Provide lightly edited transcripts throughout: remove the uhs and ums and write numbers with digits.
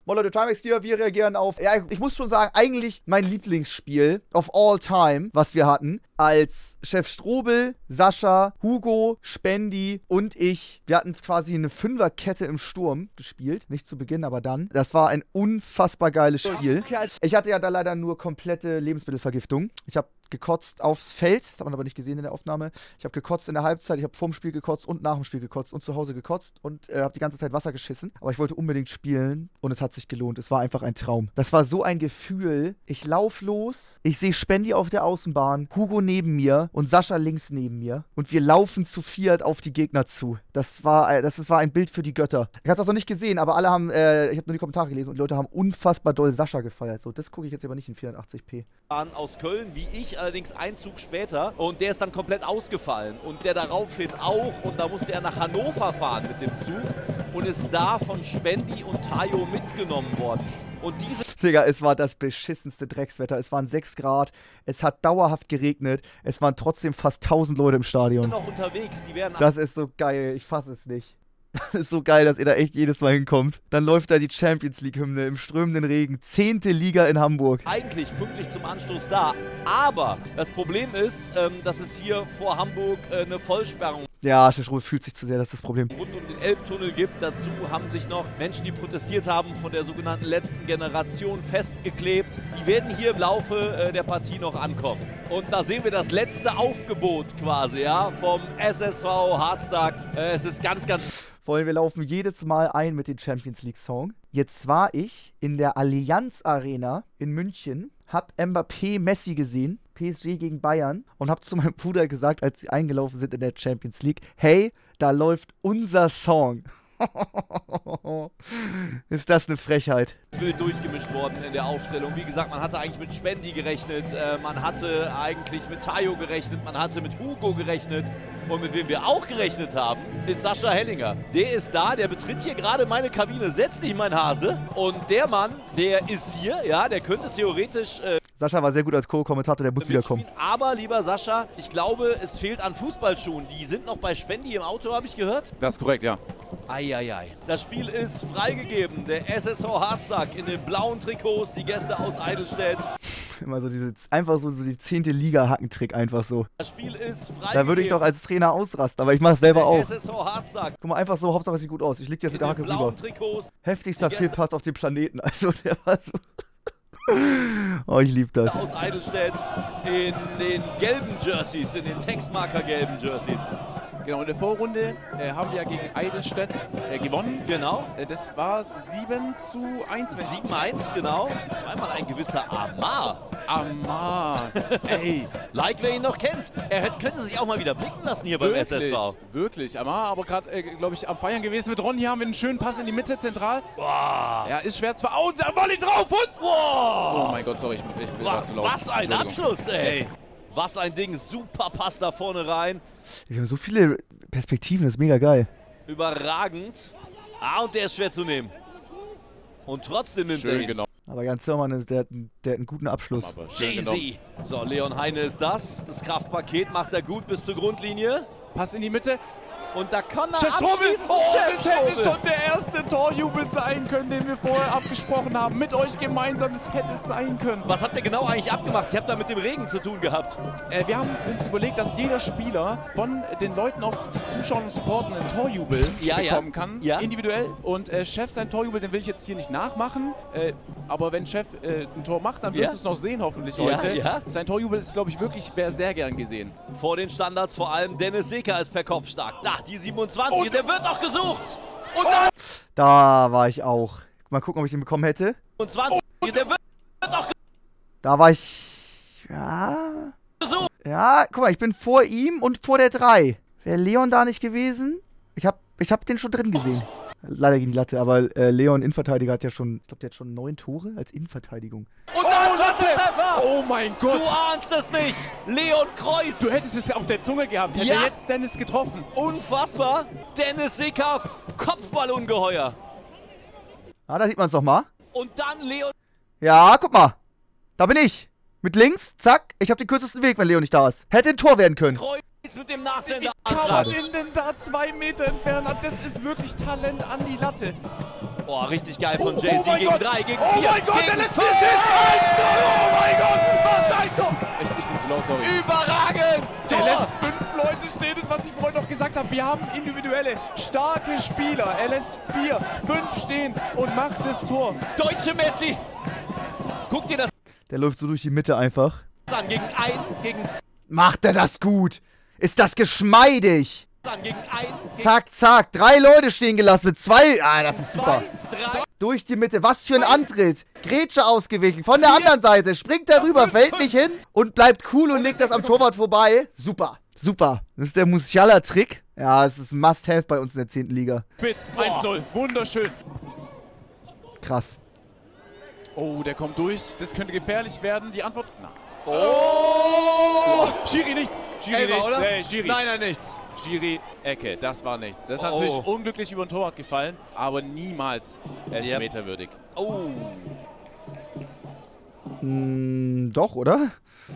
Moin Leute, Timex hier, wir reagieren auf, ja, ich muss schon sagen, eigentlich mein Lieblingsspiel of all time, was wir hatten, als Chef Strobel, Sascha, Hugo, Spendi und ich. Wir hatten quasi eine Fünferkette im Sturm gespielt, nicht zu Beginn, aber dann. Das war ein unfassbar geiles Spiel. Ich hatte ja da leider nur komplette Lebensmittelvergiftung. Ich habe gekotzt aufs Feld, das hat man aber nicht gesehen in der Aufnahme. Ich habe gekotzt in der Halbzeit, ich habe vorm Spiel gekotzt und nach dem Spiel gekotzt und zu Hause gekotzt und habe die ganze Zeit Wasser geschissen. Aber ich wollte unbedingt spielen und es hat sich gelohnt. Es war einfach ein Traum. Das war so ein Gefühl. Ich lauf los, ich sehe Spendi auf der Außenbahn, Hugo neben mir und Sascha links neben mir und wir laufen zu viert auf die Gegner zu. Das war ein Bild für die Götter. Ich habe das noch nicht gesehen, aber alle haben, ich habe nur die Kommentare gelesen und die Leute haben unfassbar doll Sascha gefeiert. So, das gucke ich jetzt aber nicht in 480p. Aus Köln, wie ich, allerdings einen Zug später, und der ist dann komplett ausgefallen und der daraufhin auch, und da musste er nach Hannover fahren mit dem Zug und ist da von Spendi und Tayo mitgenommen worden. Und diese... Digga, es war das beschissenste Dreckswetter. Es waren 6 Grad, es hat dauerhaft geregnet, es waren trotzdem fast 1000 Leute im Stadion. noch unterwegs, die werden... Das ist so geil, ich fasse es nicht. Das ist so geil, dass ihr da echt jedes Mal hinkommt. Dann läuft da die Champions League-Hymne im strömenden Regen. 10. Liga in Hamburg. Eigentlich pünktlich zum Anstoß da. Aber das Problem ist, dass es hier vor Hamburg eine Vollsperrung Ja, Schroth fühlt sich zu sehr, das ist das Problem. rund um den Elbtunnel gibt. Dazu haben sich noch Menschen, die protestiert haben, von der sogenannten letzten Generation festgeklebt. Die werden hier im Laufe der Partie noch ankommen. Und da sehen wir das letzte Aufgebot quasi, ja, vom SSV Harzdag. Es ist ganz, ganz... Vor allem, wir laufen jedes Mal ein mit dem Champions League Song. Jetzt war ich in der Allianz Arena in München, hab Mbappé Messi gesehen, PSG gegen Bayern, und hab zu meinem Bruder gesagt, als sie eingelaufen sind in der Champions League, hey, da läuft unser Song. Ist das eine Frechheit. Wild durchgemischt worden in der Aufstellung. Wie gesagt, man hatte eigentlich mit Spendi gerechnet, man hatte eigentlich mit Tayo gerechnet, man hatte mit Hugo gerechnet. Und mit wem wir auch gerechnet haben, ist Sascha Hellinger. Der ist da, der betritt hier gerade meine Kabine. Setz dich, mein Hase. Und der Mann, der ist hier, ja, der könnte theoretisch... Sascha war sehr gut als Co-Kommentator, der muss wiederkommen. Aber, lieber Sascha, ich glaube, es fehlt an Fußballschuhen. Die sind noch bei Spendi im Auto, habe ich gehört. Das ist korrekt, ja. Eieiei. Das Spiel ist freigegeben. Der SSV Harzdag in den blauen Trikots, die Gäste aus Eidelstedt. Immer so einfach so die 10. Liga-Hackentrick einfach so. Das Spiel ist freigegeben. Da würde ich doch als Trainer ausrasten, aber ich mache es selber auch. SSV Harzdag. Guck mal, einfach so, Hauptsache es sieht gut aus. Ich leg dir mit der Hacke rüber. Trikots. Heftigster Fehlpass auf dem Planeten. Also der war so... Oh, ich liebe das. Aus Eidelstedt in den gelben Jerseys, in den Textmarker-gelben Jerseys. Genau, in der Vorrunde haben wir ja gegen Eidelstedt gewonnen. Genau. Das war 7:1. 7:1, genau. Zweimal ein gewisser Amar. Amar, ey. Like, wer ihn noch kennt. Er könnte sich auch mal wieder blicken lassen hier beim SSV. Wirklich, Amar, aber gerade, glaube ich, am Feiern gewesen mit Ron. Hier haben wir einen schönen Pass in die Mitte, zentral. Boah. Ja, ist schwer zwar. Oh, und da Volley drauf und... Wow. Oh mein Gott, sorry, ich bin zu laut. Was ein Abschluss, ey. Was ein Ding. Super Pass da vorne rein. Wir haben so viele Perspektiven, das ist mega geil. Überragend. Ah, und der ist schwer zu nehmen. Und trotzdem nimmt er ihn. Genau. Aber Jan Zimmermann, der hat einen guten Abschluss. Jay-Z. So, Leon Heine ist das. Das Kraftpaket macht er gut bis zur Grundlinie. Pass in die Mitte. Und da kann er Chef Strobel! abschließen. Oh, das hätte schon der erste Torjubel sein können, den wir vorher abgesprochen haben. Mit euch gemeinsam, das hätte es sein können. Was habt ihr genau eigentlich abgemacht? Ich habe da mit dem Regen zu tun gehabt. Wir haben uns überlegt, dass jeder Spieler von den Leuten, auf die zuschauen und supporten, einen Torjubel bekommen kann, individuell. Und Chef, sein Torjubel, den will ich jetzt hier nicht nachmachen. Aber wenn Chef ein Tor macht, dann wirst du es noch sehen, hoffentlich heute. Sein Torjubel ist, glaube ich, wirklich sehr gern gesehen. Vor den Standards vor allem Dennis Seeker ist per Kopf stark. Da, die 27, und der wird auch gesucht. Und dann Da war ich auch. Mal gucken, ob ich den bekommen hätte. 27, der wird auch Da war ich... Ja... gesucht. Ja, guck mal, ich bin vor ihm und vor der 3. Wäre Leon da nicht gewesen? Ich hab den schon drin gesehen. Leider gegen die Latte, aber Leon, Innenverteidiger, hat ja schon... Ich glaube, der hat schon 9 Tore als Innenverteidigung. Und dann Treffer. Oh mein Gott! Du ahnst es nicht! Leon Kreuz! Du hättest es ja auf der Zunge gehabt, hätte jetzt Dennis getroffen. Unfassbar! Dennis Seeker, Kopfballungeheuer! Ah, da sieht man es doch mal. Und dann Leon... Ja, guck mal. Da bin ich. Mit links, zack. Ich habe den kürzesten Weg, wenn Leon nicht da ist. Hätte ein Tor werden können. Kreuz mit dem Nachsender. Wie kann man den denn da 2 Meter entfernen? Das ist wirklich Talent an die Latte. Oh, richtig geil von JC gegen 3, gegen 4. Oh mein Gott, der lässt 4 stehen! 1-0! Oh mein Gott, was ein Tor! Ich bin zu laut, sorry. Überragend! Der lässt 5 Leute stehen, das was ich vorhin noch gesagt habe. Wir haben individuelle, starke Spieler. Er lässt 4, 5 stehen und macht das Tor. Deutsche Messi! Guck dir das Der läuft so durch die Mitte einfach. an, gegen 1, gegen 2. Macht er das gut? Ist das geschmeidig? Gegen 1, Zack, zack. 3 Leute stehen gelassen mit 2. Ah, das ist super. 3. Durch die Mitte. Was für ein Antritt. Grätsche ausgewichen. Von der anderen Seite. Springt er rüber, fällt nicht hin und bleibt cool und legt das am Torwart vorbei. Super. Super. Das ist der Musiala-Trick. Ja, es ist ein Must-Have bei uns in der 10. Liga. Mit 1-0. Wunderschön. Krass. Oh, der kommt durch. Das könnte gefährlich werden. Die Antwort... Na. Oh! Schiri nichts. Schiri Elfer, nichts. oder? Hey, Schiri. Nein, nichts. Schiri, Ecke. Das war nichts. Das ist natürlich unglücklich über den Torwart gefallen, aber niemals elfmeterwürdig. Oh. Doch, oder?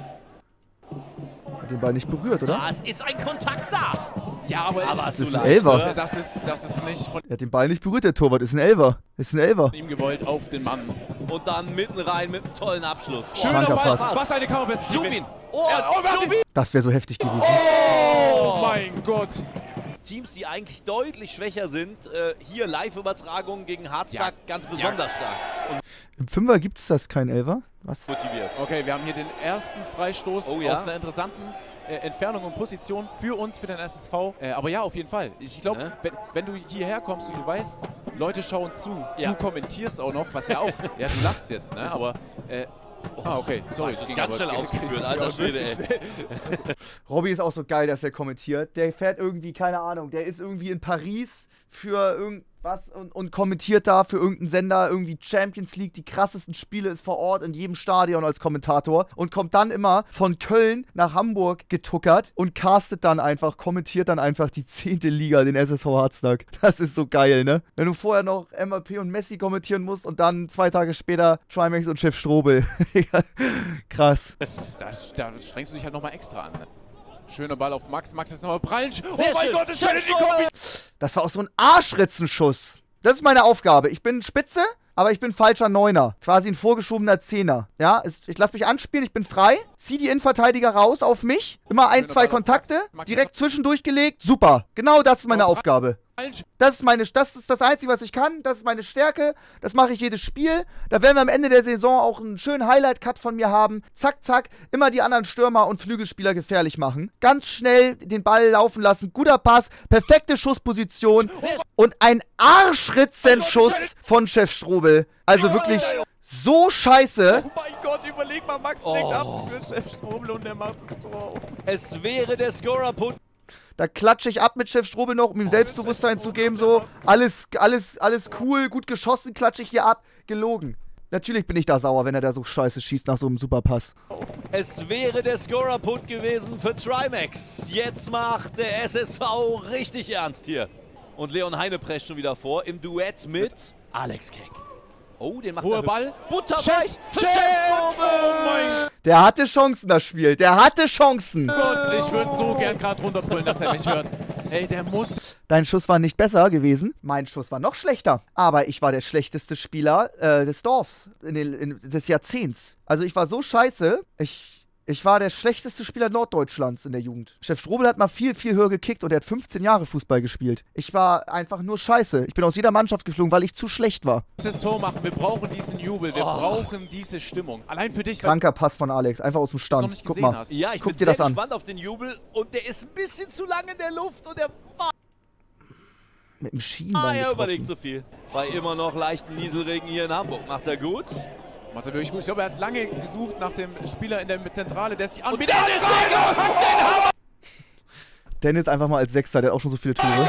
Hat den Ball nicht berührt, oder? Es ist ein Kontakt da. Ja, aber das ist ein Elfer. Das ist nicht von Er hat den Ball nicht berührt, der Torwart. Ist ein Elfer. Ist ein Elfer. ihm gewollt auf den Mann. Und dann mitten rein mit einem tollen Abschluss. Schöner Kranker Ball. Pass. Was eine Kammerperspektive. Jubin. Oh, Jubin. Das wäre so heftig gewesen. Oh mein Gott. Teams, die eigentlich deutlich schwächer sind, hier Live-Übertragungen gegen Hardstack ganz besonders stark und Im Fünfer gibt es das kein Elfer. Was? motiviert. Okay, wir haben hier den ersten Freistoß Oh ja. aus einer interessanten Entfernung und Position für uns, für den SSV. Aber ja, auf jeden Fall. Ich glaube, Ne? wenn du hierher kommst und du weißt, Leute schauen zu, Ja. du kommentierst auch noch, was ja auch, ja, du lachst jetzt, ne? Aber, okay, sorry. Das ist ging ganz aber- schnell ging- ausgeführt, ging alter aber Schwede, wirklich ey. schnell. Robby ist auch so geil, dass er kommentiert. Der fährt irgendwie, keine Ahnung, der ist irgendwie in Paris für irgendwas und kommentiert da für irgendeinen Sender irgendwie Champions League, die krassesten Spiele, ist vor Ort in jedem Stadion als Kommentator und kommt dann immer von Köln nach Hamburg getuckert und castet dann einfach, kommentiert dann einfach die 10. Liga, den SSV Hardstack. Das ist so geil, ne? Wenn du vorher noch MAP und Messi kommentieren musst und dann 2 Tage später Trimax und Chef Strobel. Krass. Da strengst du dich halt nochmal extra an. Ne? Schöner Ball auf Max. Max ist nochmal prallen. Oh Sehr mein schön. Gott, das ist die Kombi. Das war auch so ein Arschritzenschuss. Das ist meine Aufgabe. Ich bin Spitze, aber ich bin falscher Neuner. Quasi ein vorgeschobener Zehner. Ja, ich lasse mich anspielen, ich bin frei. Zieh die Innenverteidiger raus auf mich. Immer 1, Schöner 2 Ball auf Kontakte. Max. Max Direkt zwischendurch gelegt. Super. Genau das ist meine Aufgabe. Das ist das Einzige, was ich kann. Das ist meine Stärke. Das mache ich jedes Spiel. Da werden wir am Ende der Saison auch einen schönen Highlight-Cut von mir haben. Zack, zack. Immer die anderen Stürmer und Flügelspieler gefährlich machen. Ganz schnell den Ball laufen lassen. Guter Pass. Perfekte Schussposition. Und ein Arschritzenschuss von Chef Strobel. Also wirklich so scheiße. Oh mein Gott, überleg mal, Max legt ab für Chef Strobel und der macht das Tor. Es wäre der Scorer-Punkt. Da klatsche ich ab mit Chef Strobel noch, um ihm Selbstbewusstsein zu geben, so. Alles cool, gut geschossen, klatsche ich hier ab. Gelogen. Natürlich bin ich da sauer, wenn er da so scheiße schießt nach so einem Superpass. Es wäre der Scorer-Punkt gewesen für Trimax. Jetzt macht der SSV richtig ernst hier. Und Leon Heine prescht schon wieder vor im Duett mit Alex Keck. Oh, den macht Hoher er Ball. Butterweich für Chef! Chef! Oh mein Der hatte Chancen, das Spiel. Der hatte Chancen. Gott, ich würde so gern gerade runterbrüllen, dass er mich hört. Ey, der muss... Dein Schuss war nicht besser gewesen. Mein Schuss war noch schlechter. Aber ich war der schlechteste Spieler des Dorfs, des Jahrzehnts. Also ich war so scheiße, ich war der schlechteste Spieler Norddeutschlands in der Jugend. Chef Strobel hat mal viel, viel höher gekickt und er hat 15 Jahre Fußball gespielt. Ich war einfach nur scheiße. Ich bin aus jeder Mannschaft geflogen, weil ich zu schlecht war. Das Tor machen, wir brauchen diesen Jubel, wir brauchen diese Stimmung. Allein für dich, Kranker Pass von Alex, einfach aus dem du es Stand. noch nicht Guck gesehen mal. hast. Ja, ich Guck bin dir sehr das an. gespannt auf den Jubel und der ist ein bisschen zu lang in der Luft und der war Mit dem Schienbein er überlegt getroffen. zu viel. Bei immer noch leichten Nieselregen hier in Hamburg. Macht er gut. Macht er wirklich gut. Ich glaube, er hat lange gesucht nach dem Spieler in der Zentrale, der sich anbietet. Dennis einfach mal als Sechster, der hat auch schon so viele Tore. 2-0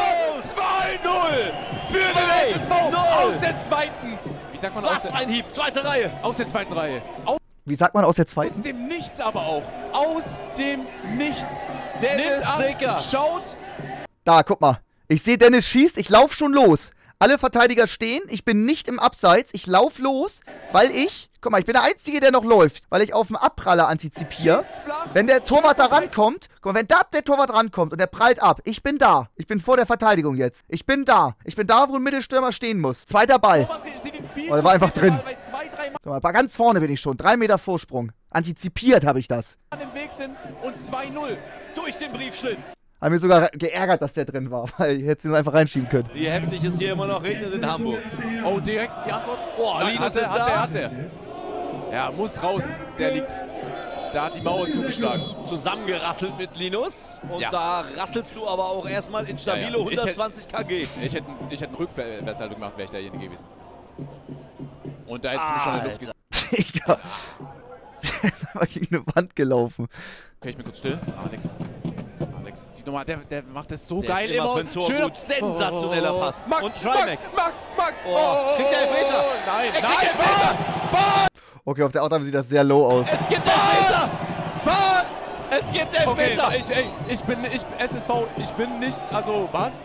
für den SSV aus der zweiten. Wie sagt man Was ein Hieb. Zweite Reihe. aus der zweiten Reihe? Wie sagt man aus der Aus zweiten? dem Nichts aber auch. Aus dem Nichts. Dennis Nimmt an, Sicker. schaut. Da, guck mal. Ich sehe, Dennis schießt, ich laufe schon los. Alle Verteidiger stehen, ich bin nicht im Abseits, ich laufe los, weil ich Guck mal, ich bin der Einzige, der noch läuft, weil ich auf dem Abpraller antizipiere. Wenn der Torwart da rankommt, guck mal, wenn da der Torwart rankommt und der prallt ab, ich bin da. Ich bin vor der Verteidigung jetzt. Ich bin da. Ich bin da, wo ein Mittelstürmer stehen muss. Zweiter Ball. Oh, der war einfach drin. Guck mal, ganz vorne bin ich schon. 3 Meter Vorsprung. Antizipiert habe ich das. Im Weg sind und 2-0 durch den Briefschlitz. Haben mich sogar geärgert, dass der drin war, weil ich hätte ihn einfach reinschieben können. Wie heftig es hier immer noch regnet in Hamburg. Oh, direkt die Antwort. Boah, Linus ist da. Hat der. Ja, muss raus. Der liegt. Da hat die Mauer zugeschlagen. Zusammengerasselt mit Linus. Und da rasselst du aber auch erstmal in stabile 120 kg. Ich hätte eine Rückwärtshaltung gemacht, wäre ich derjenige gewesen. Und da hättest du mich schon in die Luft gesagt. Digga. Der ist aber gegen eine Wand gelaufen. Okay, ich bin kurz still. Alex, zieh nochmal, der macht das so der geil ist immer. Für ein Tor gut. Sensationeller Pass. Max, und Trimax. Max. Oh, kriegt der Elfmeter? Nein, Elfmeter! Okay, auf der Autobahn sieht das sehr low aus. Es gibt Elfmeter! Was? Es gibt Elfmeter! Okay, ich bin SSV, ich bin nicht, also was?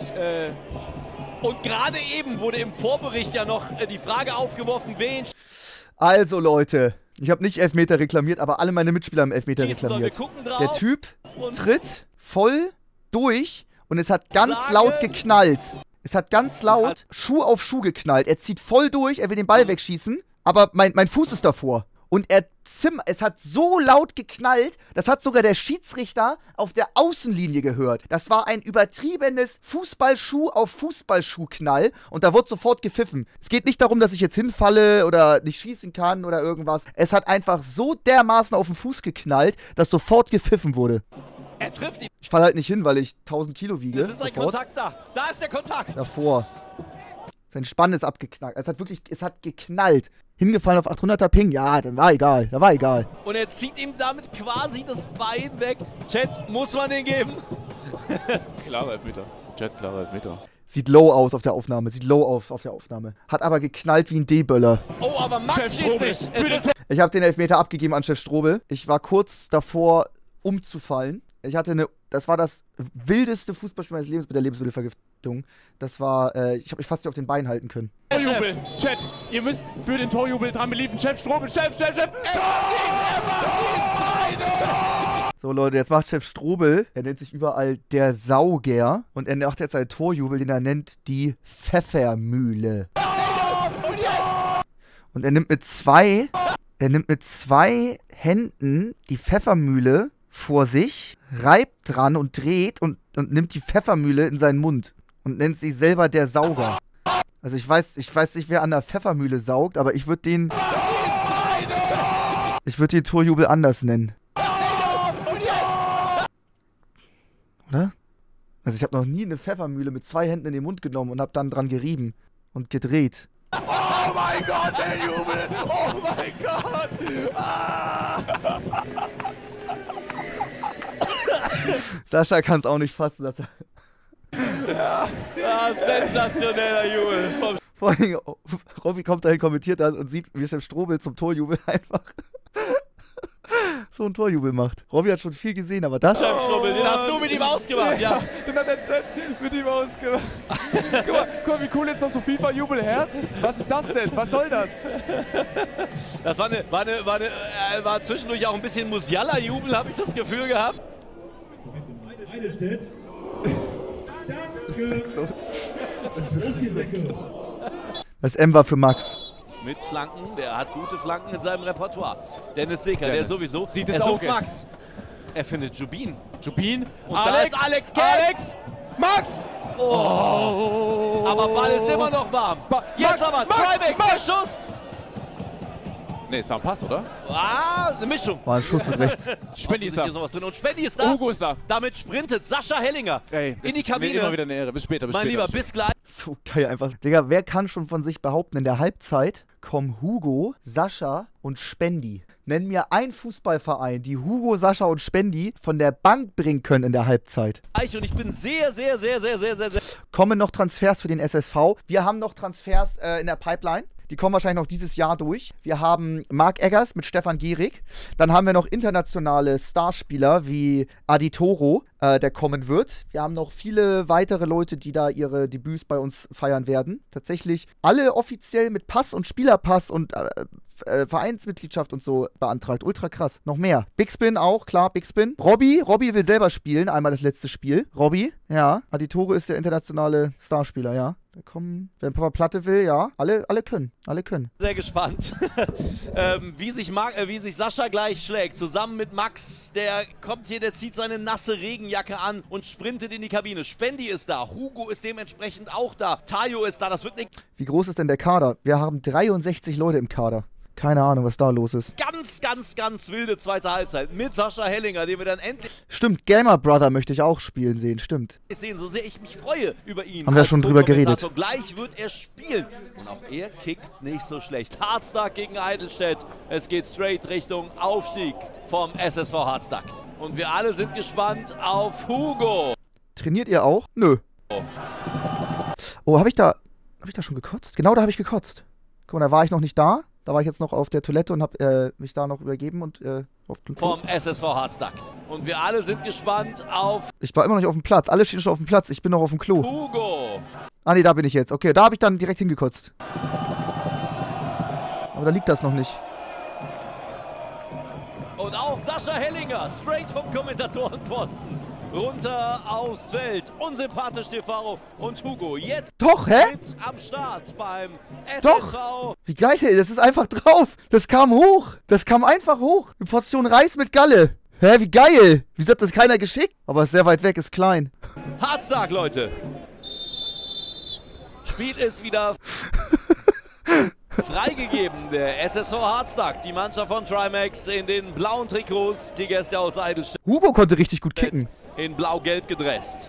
Und gerade eben wurde im Vorbericht ja noch die Frage aufgeworfen, wen... Also Leute, ich habe nicht Elfmeter reklamiert, aber alle meine Mitspieler haben Elfmeter reklamiert. Der Typ tritt voll durch und es hat ganz laut geknallt. Es hat ganz laut Schuh auf Schuh geknallt. Er zieht voll durch, er will den Ball wegschießen, aber mein Fuß ist davor. Und es hat so laut geknallt, das hat sogar der Schiedsrichter auf der Außenlinie gehört. Das war ein übertriebenes Fußballschuh auf Fußballschuh-Knall und da wurde sofort gepfiffen. Es geht nicht darum, dass ich jetzt hinfalle oder nicht schießen kann oder irgendwas. Es hat einfach so dermaßen auf den Fuß geknallt, dass sofort gepfiffen wurde. Er trifft ihn. Ich falle halt nicht hin, weil ich 1000 Kilo wiege. Das ist ein Kontakt da. Da ist der Kontakt. Davor. Sein Spann ist abgeknackt. Es hat geknallt. Hingefallen auf 800er Ping. Ja, dann war egal. Da war egal. Und er zieht ihm damit quasi das Bein weg. Chat, muss man den geben? Klarer Elfmeter. Chat, klarer Elfmeter. Sieht low aus auf der Aufnahme. Hat aber geknallt wie ein D-Böller. Oh, aber Max schießt nicht. Ich habe den Elfmeter abgegeben an Chef Strobel. Ich war kurz davor, umzufallen. Das war das wildeste Fußballspiel meines Lebens mit der Lebensmittelvergiftung. Das war, ich habe mich fast nicht auf den Beinen halten können. Torjubel, Chat, ihr müsst für den Torjubel dran beliefen. Chef Strobel, Chef! So Leute, jetzt macht Chef Strobel, er nennt sich überall der Sauger und er macht jetzt einen Torjubel, den er nennt die Pfeffermühle. Und er nimmt mit zwei Händen die Pfeffermühle vor sich, reibt dran und dreht und nimmt die Pfeffermühle in seinen Mund und nennt sich selber der Sauger. Also ich weiß nicht, wer an der Pfeffermühle saugt, aber ich würde den Torjubel anders nennen. Oder? Also ich habe noch nie eine Pfeffermühle mit 2 Händen in den Mund genommen und habe dann dran gerieben und gedreht. Oh mein Gott, der Jubel! Oh mein Gott! Sascha kann es auch nicht fassen, dass er... sensationeller Jubel. Vor allen Dingen, Robby kommt dahin, kommentiert das und sieht, wie Chef Strobel zum Torjubel einfach so einen Torjubel macht. Robby hat schon viel gesehen, aber das... Chef Strobel, den hast du mit ihm ausgemacht, ja. Den hat der Chat mit ihm ausgemacht. Guck mal, wie cool jetzt noch so FIFA-Jubelherz. Was ist das denn? Was soll das? Das war zwischendurch auch ein bisschen Musiala-Jubel, habe ich das Gefühl gehabt. Das ist respektlos. Das ist respektlos. Das M war für Max. Mit Flanken, der hat gute Flanken in seinem Repertoire. Dennis Seeker, der sowieso. Sieht es auch. Max. Er findet Jubin. Und Alex! Da ist Alex Kelch. Alex! Max! Oh! Aber Ball ist immer noch warm. Jetzt aber, Trimax, der Schuss! Ne, es war ein Pass, oder? Eine Mischung. War ein Schuss mit rechts. Spendi ist da. Und Spendi ist da. Hugo ist da. Damit sprintet Sascha Hellinger in die Kabine. Immer wieder eine Ehre. Bis später, Mein Lieber, bis gleich. So geil einfach. Digga, wer kann schon von sich behaupten, in der Halbzeit kommen Hugo, Sascha und Spendi. Nenn mir einen Fußballverein, die Hugo, Sascha und Spendi von der Bank bringen können in der Halbzeit. Und ich bin sehr... Kommen noch Transfers für den SSV. Wir haben noch Transfers in der Pipeline. Die kommen wahrscheinlich noch dieses Jahr durch. Wir haben Marc Eggers mit Stefan Gehrig. Dann haben wir noch internationale Starspieler wie Adi Toro, der kommen wird. Wir haben noch viele weitere Leute, die da ihre Debüts bei uns feiern werden. Tatsächlich alle offiziell mit Pass und Spielerpass und Vereinsmitgliedschaft und so beantragt. Ultra krass. Noch mehr. Big Spin auch, klar, Big Spin. Robby will selber spielen, einmal das letzte Spiel. Robby, ja. Aditore ist der internationale Starspieler, ja. Da kommen, wenn Papa Platte will, ja. Alle können. Sehr gespannt, wie sich Sascha gleich schlägt. Zusammen mit Max, der kommt hier, der zieht seine nasse Regenjacke an und sprintet in die Kabine. Spendi ist da, Hugo ist dementsprechend auch da, Tayo ist da, das wird nicht. Wie groß ist denn der Kader? Wir haben 63 Leute im Kader. Keine Ahnung, was da los ist. Ganz wilde zweite Halbzeit mit Sascha Hellinger, den wir dann endlich... Stimmt, Gamer Brother möchte ich auch spielen sehen, stimmt. ...sehen, so sehr ich mich freue über ihn. Haben wir schon drüber geredet. Gleich wird er spielen. Und auch er kickt nicht so schlecht. Hardstack gegen Eidelstedt. Es geht straight Richtung Aufstieg vom SSV Hardstack. Und wir alle sind gespannt auf Hugo. Trainiert ihr auch? Nö. Oh, hab ich da schon gekotzt? Genau, da habe ich gekotzt. Guck mal, da war ich noch nicht da. Da war ich jetzt noch auf der Toilette und habe mich da noch übergeben und auf den vom SSV Hardstack. Und wir alle sind gespannt auf... Ich war immer noch nicht auf dem Platz. Alle stehen schon auf dem Platz. Ich bin noch auf dem Klo. Hugo. Ah, nee, da bin ich jetzt. Okay, da habe ich dann direkt hingekotzt. Aber da liegt das noch nicht. Und auch Sascha Hellinger, straight vom Kommentatorenposten. Runter aufs Feld. Unsympathisch TV und Hugo jetzt doch, hä? Am Start beim SSV. Doch. Wie geil, das ist einfach drauf. Das kam hoch. Das kam einfach hoch. Eine Portion Reis mit Galle. Hä, wie geil. Wieso hat das keiner geschickt? Aber ist sehr weit weg, ist klein. Hardstack, Leute. Spiel ist wieder freigegeben. Der SSV Hardstack, die Mannschaft von Trimax in den blauen Trikots, die Gäste aus Eidelstedt. Hugo konnte richtig gut kicken. In blau-gelb gedresst.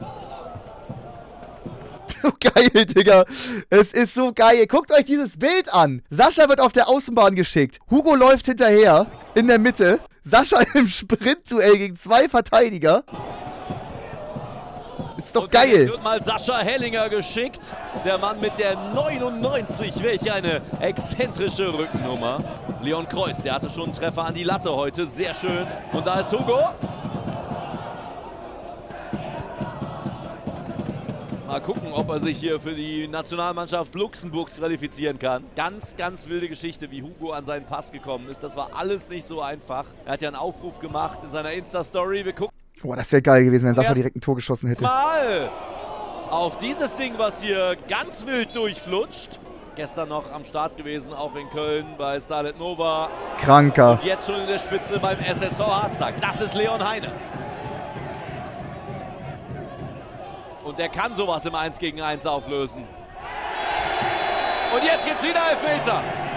So geil, Digga. Es ist so geil. Guckt euch dieses Bild an. Sascha wird auf der Außenbahn geschickt. Hugo läuft hinterher. In der Mitte. Sascha im Sprintduell gegen 2 Verteidiger. Ist doch geil. Jetzt wird mal Sascha Hellinger geschickt. Der Mann mit der 99. Welch eine exzentrische Rückennummer. Leon Kreuz, der hatte schon einen Treffer an die Latte heute. Sehr schön. Und da ist Hugo. Mal gucken, ob er sich hier für die Nationalmannschaft Luxemburgs qualifizieren kann. Ganz wilde Geschichte, wie Hugo an seinen Pass gekommen ist. Das war alles nicht so einfach. Er hat ja einen Aufruf gemacht in seiner Insta-Story. Wir gucken. Boah, das wäre geil gewesen, wenn Sascha direkt ein Tor geschossen hätte. Mal auf dieses Ding, was hier ganz wild durchflutscht. Gestern noch am Start gewesen, auch in Köln bei Starlet Nova. Kranker. Und jetzt schon in der Spitze beim SSV Hardstack. Das ist Leon Heine. Und der kann sowas im 1 gegen 1 auflösen. Und jetzt gibt's wieder Elfmeter.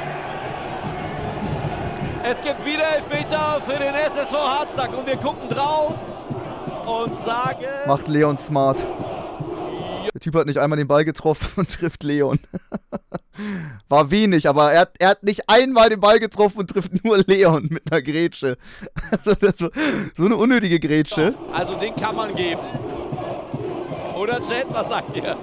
Es gibt wieder Elfmeter für den SSV Hardstack. Und wir gucken drauf und sagen... Macht Leon smart. Der Typ hat nicht einmal den Ball getroffen und trifft Leon. War wenig, aber er hat nicht einmal den Ball getroffen und trifft nur Leon mit einer Grätsche. Also so eine unnötige Grätsche. Also den kann man geben. Oder Chat, was sagt ihr?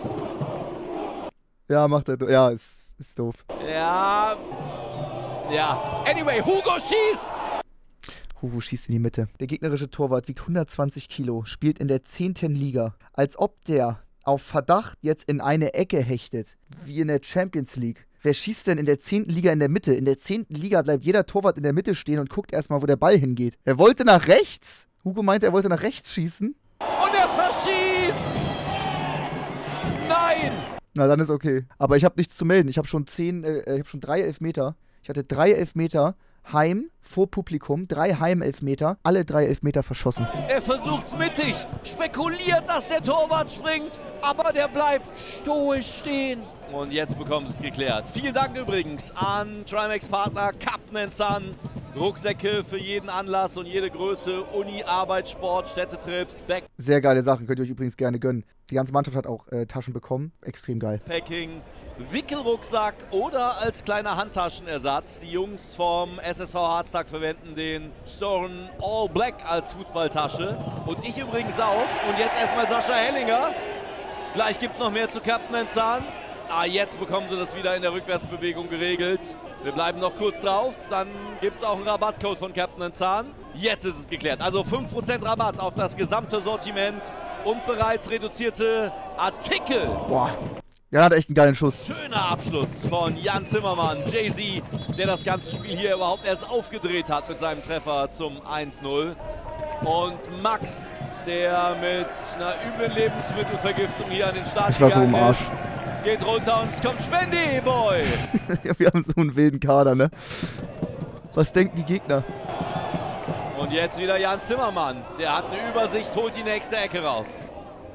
Ja, macht er. Ja, ist doof. Ja. Anyway, Hugo schießt! Hugo schießt in die Mitte. Der gegnerische Torwart wiegt 120 Kilo, spielt in der 10. Liga. Als ob der auf Verdacht jetzt in eine Ecke hechtet, wie in der Champions League. Wer schießt denn in der 10. Liga in der Mitte? In der 10. Liga bleibt jeder Torwart in der Mitte stehen und guckt erstmal, wo der Ball hingeht. Er wollte nach rechts. Hugo meinte, er wollte nach rechts schießen. Und er verschießt! Nein! Na, dann ist okay. Aber ich habe nichts zu melden. Ich habe schon 3 Elfmeter. Ich hatte 3 Elfmeter heim, vor Publikum, 3 Heimelfmeter, alle 3 Elfmeter verschossen. Er versucht's mittig, spekuliert, dass der Torwart springt, aber der bleibt stoisch stehen. Und jetzt bekommt es geklärt. Vielen Dank übrigens an Trimax-Partner Captain & Son. Rucksäcke für jeden Anlass und jede Größe, Uni, Arbeit, Sport, Städtetrips, Sehr geile Sachen, könnt ihr euch übrigens gerne gönnen. Die ganze Mannschaft hat auch Taschen bekommen, extrem geil. Backpacking, Wickelrucksack oder als kleiner Handtaschenersatz. Die Jungs vom SSV Hardstack verwenden den Storm All Black als Fußballtasche. Und ich übrigens auch. Und jetzt erstmal Sascha Hellinger. Gleich gibt es noch mehr zu Captain & Son. Jetzt bekommen sie das wieder in der Rückwärtsbewegung geregelt. Wir bleiben noch kurz drauf, dann gibt es auch einen Rabattcode von Captain & Son. Jetzt ist es geklärt. Also 5% Rabatt auf das gesamte Sortiment und bereits reduzierte Artikel. Boah, Jan hat echt einen geilen Schuss. Schöner Abschluss von Jan Zimmermann. Jay-Z, der das ganze Spiel hier überhaupt erst aufgedreht hat mit seinem Treffer zum 1-0. Und Max, der mit einer üblen Lebensmittelvergiftung hier an den Start gegangen ist, geht runter und es kommt Spendi, Boy. Ja, wir haben so einen wilden Kader, ne? Was denken die Gegner? Und jetzt wieder Jan Zimmermann. Der hat eine Übersicht, holt die nächste Ecke raus.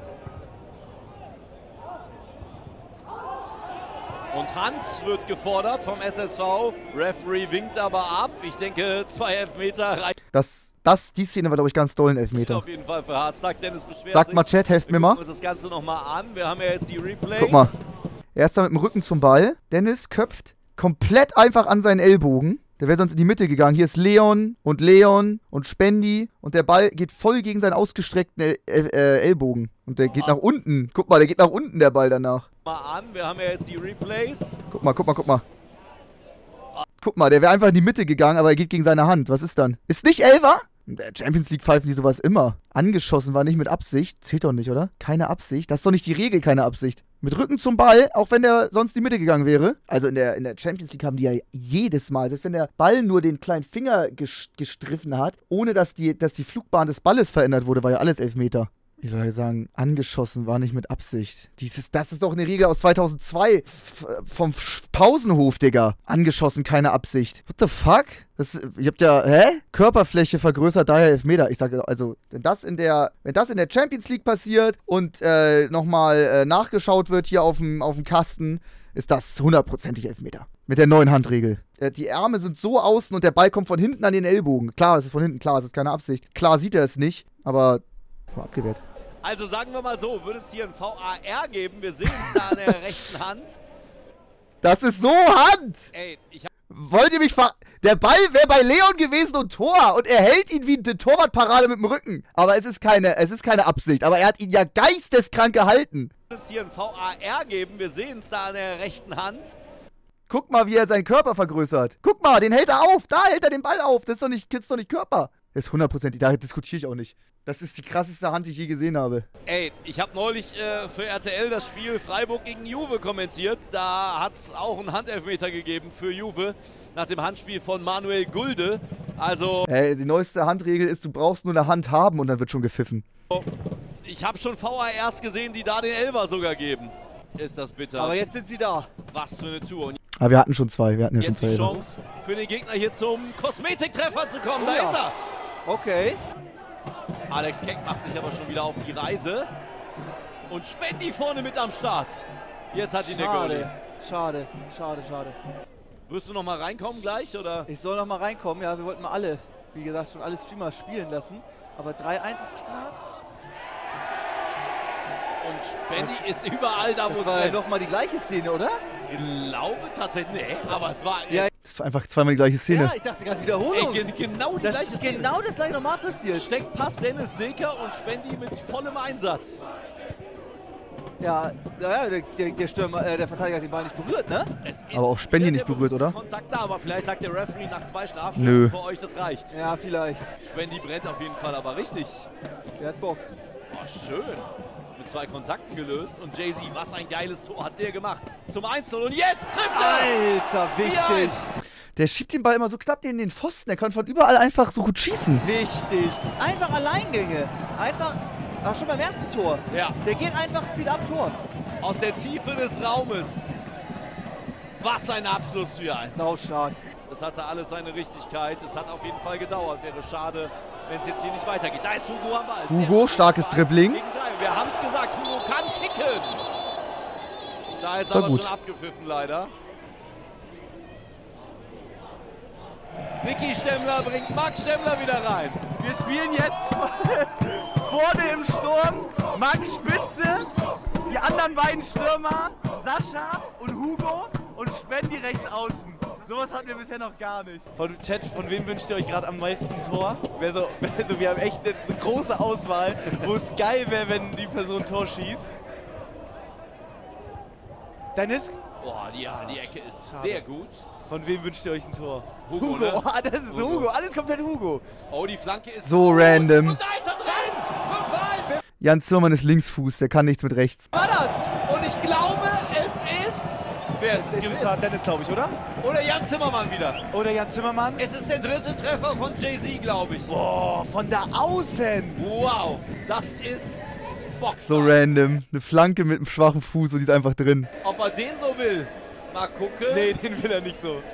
Und Hand wird gefordert vom SSV. Referee winkt aber ab. Ich denke, 2 Elfmeter reichen. Die Szene war, glaube ich, ganz doll ein Elfmeter. Auf jeden Fall für Harztag. Dennis beschwert sich. Sagt mal Chat, helft mir mal. Wir gucken uns das Ganze nochmal an. Wir haben ja jetzt die Replays. Guck mal. Er ist da mit dem Rücken zum Ball. Dennis köpft komplett einfach an seinen Ellbogen. Der wäre sonst in die Mitte gegangen. Hier ist Leon und Spendi. Und der Ball geht voll gegen seinen ausgestreckten Ellbogen. Und der geht nach unten. Guck mal, der geht nach unten, der Ball danach. Mal an, wir haben ja jetzt die Replays. Guck mal. Guck mal, der wäre einfach in die Mitte gegangen, aber er geht gegen seine Hand. Was ist dann? Ist nicht Elfer? In der Champions League pfeifen die sowas immer. Angeschossen war nicht mit Absicht. Zählt doch nicht, oder? Keine Absicht. Das ist doch nicht die Regel, keine Absicht. Mit Rücken zum Ball, auch wenn der sonst in die Mitte gegangen wäre. Also in der Champions League haben die ja jedes Mal, selbst wenn der Ball nur den kleinen Finger gestriffen hat, ohne dass die Flugbahn des Balles verändert wurde, war ja alles Elfmeter. Die Leute sagen, angeschossen war nicht mit Absicht. Das ist doch eine Regel aus 2002 vom Pausenhof, Digga. Angeschossen, keine Absicht. What the fuck? Ihr habt ja, Körperfläche vergrößert, daher Elfmeter. Ich sage also, wenn das in der Champions League passiert und nochmal nachgeschaut wird hier auf dem Kasten, ist das 100%ig Elfmeter. Mit der neuen Handregel. Die Ärmel sind so außen und der Ball kommt von hinten an den Ellbogen. Klar, es ist von hinten, klar, es ist keine Absicht. Klar sieht er es nicht, aber abgewehrt. Also sagen wir mal so, würde es hier ein VAR geben, wir sehen es da an der rechten Hand. Das ist so Hand! Ey, wollt ihr mich Der Ball wäre bei Leon gewesen und Tor und er hält ihn wie eine Torwartparade mit dem Rücken. Aber es ist keine Absicht, aber er hat ihn ja geisteskrank gehalten. Würde es hier ein VAR geben, wir sehen es da an der rechten Hand. Guck mal, wie er seinen Körper vergrößert. Guck mal, den hält er auf, da hält er den Ball auf. Das ist doch nicht Körper. Das ist 100%, da diskutiere ich auch nicht. Das ist die krasseste Hand, die ich je gesehen habe. Ey, ich habe neulich für RTL das Spiel Freiburg gegen Juve kommentiert. Da hat es auch einen Handelfmeter gegeben für Juve nach dem Handspiel von Manuel Gulde. Also... Ey, die neueste Handregel ist, du brauchst nur eine Hand haben und dann wird schon gepfiffen. Ich habe schon VARs gesehen, die da den Elfer sogar geben. Ist das bitter. Aber jetzt sind sie da. Was für eine Tour. Und aber wir hatten schon zwei. Wir hatten ja jetzt schon zwei. Die Chance für den Gegner hier zum Kosmetiktreffer zu kommen. Da ist er. Okay. Alex Keck macht sich aber schon wieder auf die Reise. Und Spendi vorne mit am Start. Jetzt hat ihn der Goalie. Schade. Wirst du noch mal reinkommen gleich, oder? Ich soll noch mal reinkommen, ja. Wir wollten mal alle, wie gesagt, schon alle Streamer spielen lassen. Aber 3-1 ist knapp. Und Spendi ist überall da, wo es Das war ja noch mal die gleiche Szene, oder? Ich glaube tatsächlich, nee, aber es war... Ja. Das war einfach zweimal die gleiche Szene. Ja, ich dachte gerade Wiederholung. Ey, genau die gleiche Szene. Genau das gleiche nochmal passiert. Steckpass Dennis Seeker und Spendi mit vollem Einsatz. Ja, der Stürmer, der Verteidiger hat den Ball nicht berührt, ne? Aber auch Spendi nicht berührt, oder? Kontakt da, aber vielleicht sagt der Referee nach 2 Strafschüssen für euch, das reicht. Ja, vielleicht. Spendi brennt auf jeden Fall, aber richtig. Der hat Bock. Oh, schön. Mit 2 Kontakten gelöst. Und Jay-Z, was ein geiles Tor hat der gemacht. Zum 1-0 und jetzt trifft er! Alter, wichtig. Der schiebt den Ball immer so knapp in den Pfosten. Er kann von überall einfach so gut schießen. Wichtig. Einfach Alleingänge. Einfach, ach, schon beim ersten Tor. Ja. Der geht einfach, zieht ab Tor. Aus der Tiefe des Raumes. Was ein Abschluss für eins. Saustark. Das hatte alles seine Richtigkeit. Es hat auf jeden Fall gedauert. Wäre schade, wenn es jetzt hier nicht weitergeht. Da ist Hugo am Ball. Hugo, starkes Dribbling. Wir haben es gesagt, Hugo kann kicken. Da ist aber schon abgepfiffen leider. Niki Stemmler bringt Max Stemmler wieder rein. Wir spielen jetzt vorne im Sturm Max Spitze, die anderen beiden Stürmer, Sascha und Hugo und Spendi rechts außen. Sowas hatten wir bisher noch gar nicht. Von Chat, von wem wünscht ihr euch gerade am meisten Tor? Wir haben echt jetzt eine große Auswahl, wo es geil wäre, wenn die Person Tor schießt. Dennis? Boah, ja, die Ecke ist sehr gut. Von wem wünscht ihr euch ein Tor? Hugo, ne? Oh, das ist Hugo, alles komplett Hugo. Oh, die Flanke ist so random. Und da ist er drin! 5-1! Jan Zimmermann ist Linksfuß, der kann nichts mit rechts. War das? Und ich glaube, es Das war Dennis, glaube ich, oder? Oder Jan Zimmermann wieder. Oder Jan Zimmermann. Es ist der 3. Treffer von Jay-Z, glaube ich. Boah, von da außen. Wow, das ist Box. So random. Eine Flanke mit einem schwachen Fuß und die ist einfach drin. Ob er den so will, mal gucken. Nee, den will er nicht so.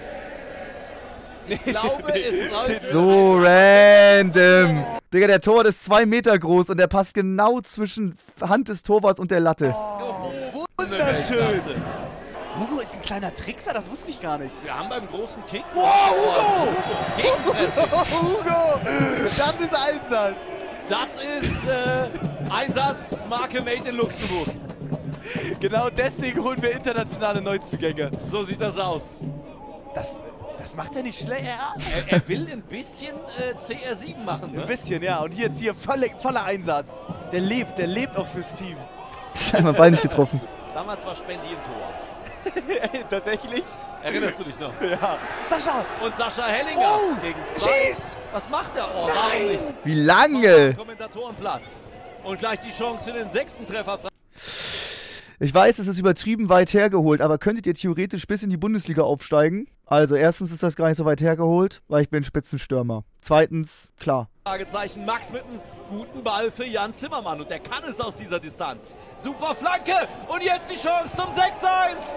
Ich glaube, es sollte... So random. Digga, der Torwart ist 2 Meter groß und der passt genau zwischen Hand des Torwarts und der Latte. Oh, wunderschön. Hugo ist ein kleiner Trickser, das wusste ich gar nicht. Wir haben beim großen Kick... Wow, Hugo! Gegenpressing. Hugo! Das ist Einsatz. Das ist Einsatzmarke Made in Luxemburg. Genau deswegen holen wir internationale Neuzugänge. So sieht das aus. Das macht er nicht schlecht. Er will ein bisschen CR7 machen, ne? Ein bisschen, ja. Und jetzt hier voller Einsatz. Der lebt auch fürs Team. Einmal Ball nicht getroffen. Damals war Spendi im Tor. Tatsächlich? Erinnerst du dich noch? Ja. Sascha! Und Sascha Hellinger gegen 2. Schieß! Was macht er? Oh, Nein! Wie lange? Kommentatorenplatz. Und gleich die Chance für den 6. Treffer. Ich weiß, es ist übertrieben weit hergeholt, aber könntet ihr theoretisch bis in die Bundesliga aufsteigen? Also erstens ist das gar nicht so weit hergeholt, weil ich bin Spitzenstürmer. Zweitens, klar. Fragezeichen, Max mit einem guten Ball für Jan Zimmermann und der kann es aus dieser Distanz. Super Flanke und jetzt die Chance zum 6:1.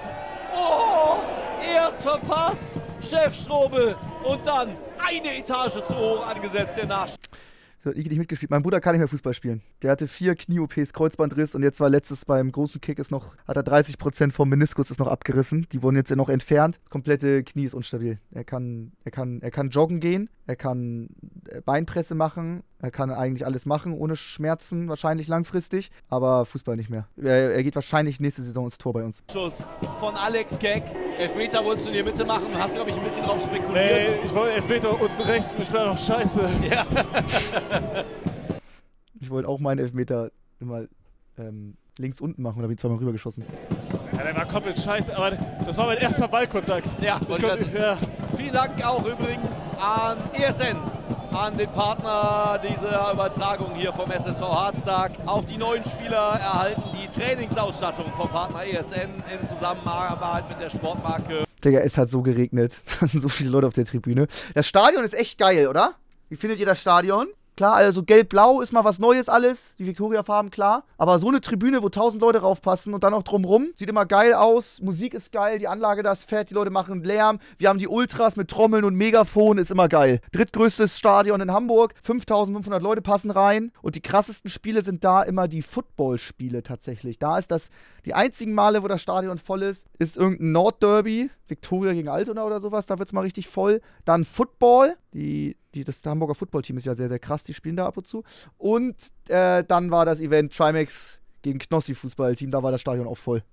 Oh, erst verpasst, Chef Strobel und dann eine Etage zu hoch angesetzt, der Nachschuss. So hat Iggy nicht mitgespielt. Mein Bruder kann nicht mehr Fußball spielen. Der hatte 4 Knie-OPs, Kreuzbandriss und jetzt war letztes beim großen Kick hat er 30% vom Meniskus ist noch abgerissen. Die wurden jetzt noch entfernt. Das komplette Knie ist unstabil. Er kann joggen gehen, er kann Beinpresse machen, er kann eigentlich alles machen, ohne Schmerzen wahrscheinlich langfristig, aber Fußball nicht mehr. Er geht wahrscheinlich nächste Saison ins Tor bei uns. Schuss von Alex Keck. Elfmeter wolltest du in die Mitte machen, du hast glaube ich ein bisschen drauf spekuliert. Nee, ich wollte Elfmeter unten rechts, ich war doch scheiße. Ja. Ich wollte auch meinen Elfmeter immer links unten machen und habe ihn zweimal rübergeschossen. Ja, der war komplett scheiße, aber das war mein erster Ballkontakt. Ja, ja. Vielen Dank auch übrigens an ESN, an den Partner dieser Übertragung hier vom SSV Harztag. Auch die neuen Spieler erhalten die Trainingsausstattung vom Partner ESN in Zusammenarbeit mit der Sportmarke. Digga, es hat so geregnet. Da sind so viele Leute auf der Tribüne. Das Stadion ist echt geil, oder? Wie findet ihr das Stadion? Klar, also gelb-blau ist mal was Neues alles, die Viktoria-Farben, klar. Aber so eine Tribüne, wo 1000 Leute raufpassen und dann noch drumrum, sieht immer geil aus. Musik ist geil, die Anlage da ist fett, die Leute machen Lärm. Wir haben die Ultras mit Trommeln und Megafon, ist immer geil. Drittgrößtes Stadion in Hamburg, 5500 Leute passen rein. Und die krassesten Spiele sind da immer die Football-Spiele tatsächlich. Da ist das, die einzigen Male, wo das Stadion voll ist irgendein Nordderby, Viktoria gegen Altona oder sowas, da wird es mal richtig voll. Dann Football, das Hamburger Footballteam ist ja sehr, sehr krass, die spielen da ab und zu. Und dann war das Event Trimax gegen Knossi Fußballteam, da war das Stadion auch voll.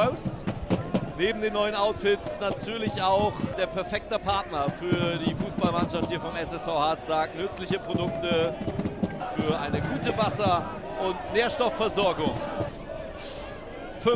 Neben den neuen Outfits natürlich auch der perfekte Partner für die Fußballmannschaft hier vom SSV Harztag. Nützliche Produkte für eine gute Wasser- und Nährstoffversorgung. 5-1.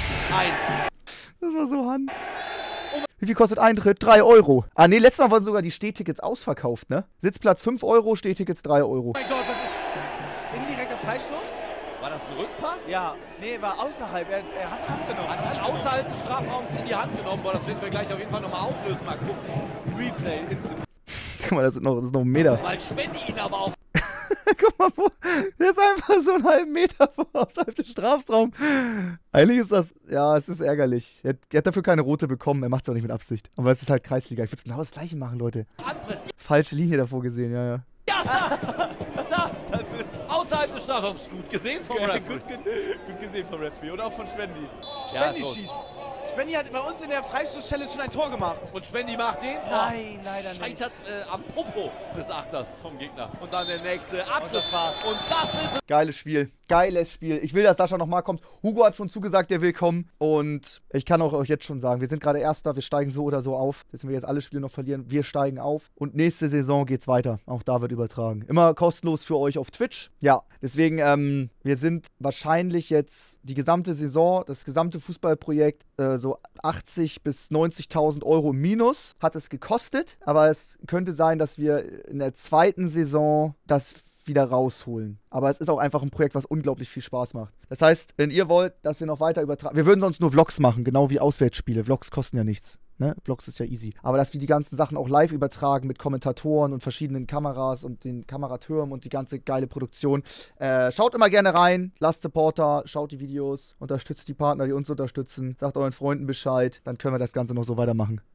Das war so Hand. Wie viel kostet Eintritt? 3 Euro. Ah nee, letztes Mal waren sogar die Stehtickets ausverkauft, ne? Sitzplatz 5 Euro, Stehtickets 3 Euro. Oh mein Gott, das ist indirekter Freistoß? War das ein Rückpass? Ja, nee, war außerhalb. Er hat Hand genommen. Hat halt außerhalb des Strafraums in die Hand genommen. Boah, das werden wir gleich auf jeden Fall nochmal auflösen. Mal gucken. Replay, instant. Guck mal, das ist noch ein Meter. Weil Spendi ihn aber auch. Guck mal, der ist einfach so einen halben Meter außerhalb des Strafraums. Eigentlich ist das, ja, es ist ärgerlich. Er hat dafür keine rote bekommen, er macht es auch nicht mit Absicht. Aber es ist halt Kreisliga. Ich würde genau das Gleiche machen, Leute. Falsche Linie davor gesehen, ja, ja. Ja, da! Das ist außerhalb des Strafraums. Gut gesehen vom Referee. Gut gesehen vom Referee und auch von Spendi. Ja, Spendi schießt. Spendi hat bei uns in der Freistoß-Challenge schon ein Tor gemacht. Und Spendi macht den. Nein, leider nicht. Scheitert am Popo des Achters vom Gegner. Und dann der nächste Abschluss. Und das war's. Und das ist es. Geiles Spiel. Geiles Spiel. Ich will, dass Sascha nochmal kommt. Hugo hat schon zugesagt, der will kommen. Und ich kann auch euch jetzt schon sagen, wir sind gerade Erster, wir steigen so oder so auf. Deswegen wir jetzt alle Spiele noch verlieren. Wir steigen auf. Und nächste Saison geht's weiter. Auch da wird übertragen. Immer kostenlos für euch auf Twitch. Ja, deswegen, wir sind wahrscheinlich jetzt die gesamte Saison, das gesamte Fußballprojekt, so 80.000 bis 90.000 Euro im Minus hat es gekostet. Aber es könnte sein, dass wir in der zweiten Saison das wieder rausholen. Aber es ist auch einfach ein Projekt, was unglaublich viel Spaß macht. Das heißt, wenn ihr wollt, dass wir noch weiter übertragen, wir würden sonst nur Vlogs machen, genau wie Auswärtsspiele. Vlogs kosten ja nichts. Ne? Vlogs ist ja easy. Aber dass wir die ganzen Sachen auch live übertragen mit Kommentatoren und verschiedenen Kameras und den Kameratürmen und die ganze geile Produktion. Schaut immer gerne rein, lasst Supporter, schaut die Videos, unterstützt die Partner, die uns unterstützen, sagt euren Freunden Bescheid, dann können wir das Ganze noch so weitermachen.